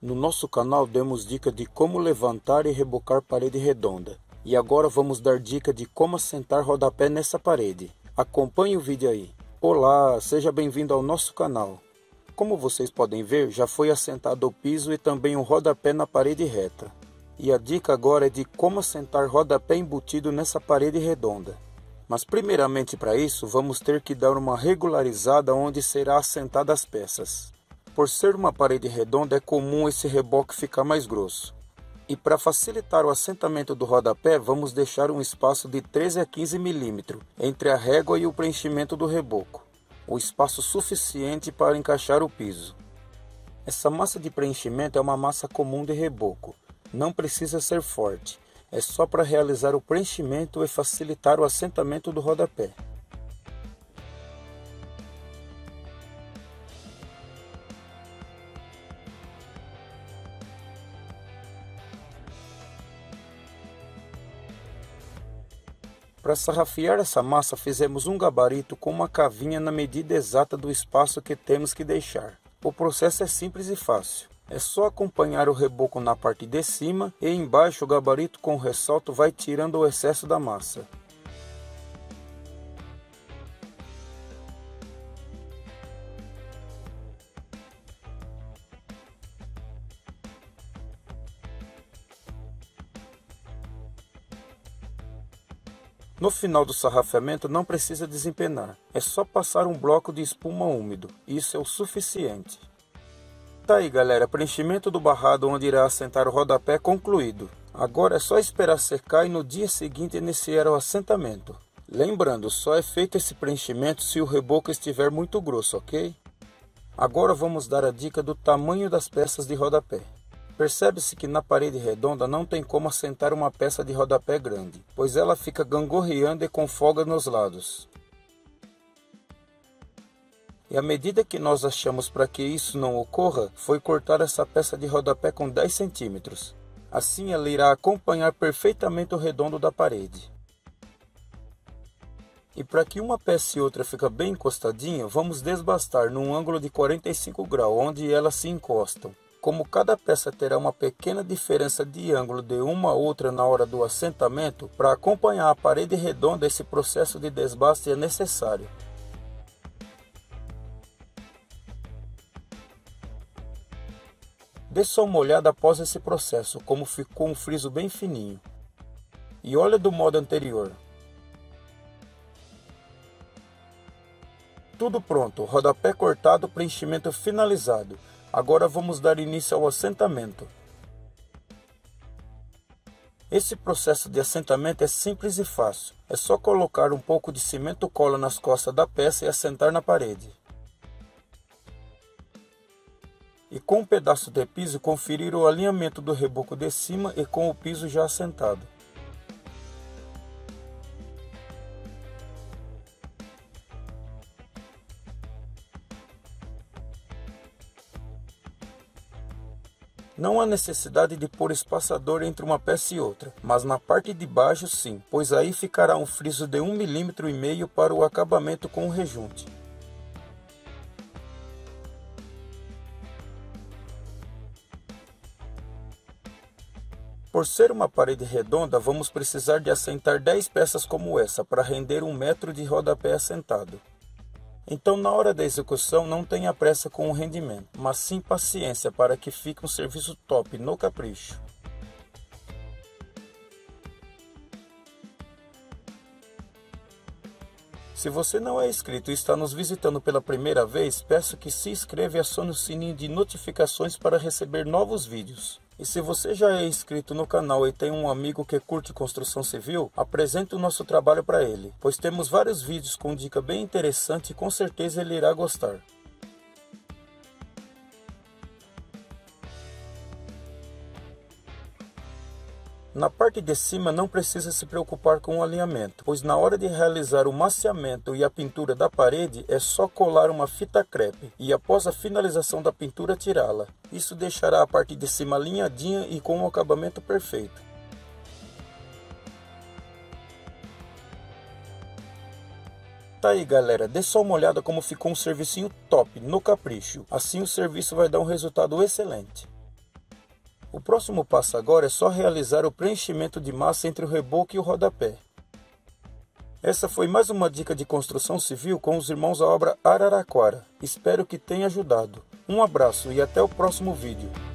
No nosso canal demos dica de como levantar e rebocar parede redonda. E agora vamos dar dica de como assentar rodapé nessa parede. Acompanhe o vídeo aí. Olá, seja bem-vindo ao nosso canal. Como vocês podem ver, já foi assentado o piso e também o rodapé na parede reta. E a dica agora é de como assentar rodapé embutido nessa parede redonda. Mas primeiramente para isso, vamos ter que dar uma regularizada onde será assentada as peças. Por ser uma parede redonda, é comum esse reboque ficar mais grosso. E para facilitar o assentamento do rodapé, vamos deixar um espaço de 13 a 15 mm entre a régua e o preenchimento do reboco. O espaço suficiente para encaixar o piso. Essa massa de preenchimento é uma massa comum de reboco. Não precisa ser forte. É só para realizar o preenchimento e facilitar o assentamento do rodapé. Para sarrafiar essa massa, fizemos um gabarito com uma cavinha na medida exata do espaço que temos que deixar. O processo é simples e fácil. É só acompanhar o reboco na parte de cima e embaixo o gabarito com o ressalto vai tirando o excesso da massa. No final do sarrafamento não precisa desempenar, é só passar um bloco de espuma úmido, isso é o suficiente. Tá aí galera, preenchimento do barrado onde irá assentar o rodapé concluído. Agora é só esperar secar e no dia seguinte iniciar o assentamento. Lembrando, só é feito esse preenchimento se o reboco estiver muito grosso, ok? Agora vamos dar a dica do tamanho das peças de rodapé. Percebe-se que na parede redonda não tem como assentar uma peça de rodapé grande, pois ela fica gangorreando e com folga nos lados. E a medida que nós achamos para que isso não ocorra foi cortar essa peça de rodapé com 10 cm. Assim ela irá acompanhar perfeitamente o redondo da parede. E para que uma peça e outra fique bem encostadinha, vamos desbastar num ângulo de 45 graus, onde elas se encostam. Como cada peça terá uma pequena diferença de ângulo de uma a outra na hora do assentamento, para acompanhar a parede redonda esse processo de desbaste é necessário. Dê só uma olhada após esse processo, como ficou um friso bem fininho. E olha do modo anterior. Tudo pronto, rodapé cortado, preenchimento finalizado. Agora vamos dar início ao assentamento. Esse processo de assentamento é simples e fácil. É só colocar um pouco de cimento cola nas costas da peça e assentar na parede. E com um pedaço de piso conferir o alinhamento do reboco de cima e com o piso já assentado. Não há necessidade de pôr espaçador entre uma peça e outra, mas na parte de baixo sim, pois aí ficará um friso de 1,5 mm para o acabamento com o rejunte. Por ser uma parede redonda, vamos precisar de assentar 10 peças como essa para render 1 metro de rodapé assentado. Então na hora da execução não tenha pressa com o rendimento, mas sim paciência para que fique um serviço top no capricho. Se você não é inscrito e está nos visitando pela primeira vez, peço que se inscreva e acione o sininho de notificações para receber novos vídeos. E se você já é inscrito no canal e tem um amigo que curte construção civil, apresente o nosso trabalho para ele, pois temos vários vídeos com dica bem interessante e com certeza ele irá gostar. Na parte de cima não precisa se preocupar com o alinhamento, pois na hora de realizar o maciamento e a pintura da parede é só colar uma fita crepe e após a finalização da pintura tirá-la. Isso deixará a parte de cima alinhadinha e com um acabamento perfeito. Tá aí galera, dê só uma olhada como ficou um servicinho top, no capricho. Assim o serviço vai dar um resultado excelente. O próximo passo agora é só realizar o preenchimento de massa entre o reboco e o rodapé. Essa foi mais uma dica de construção civil com os irmãos da obra Araraquara. Espero que tenha ajudado. Um abraço e até o próximo vídeo.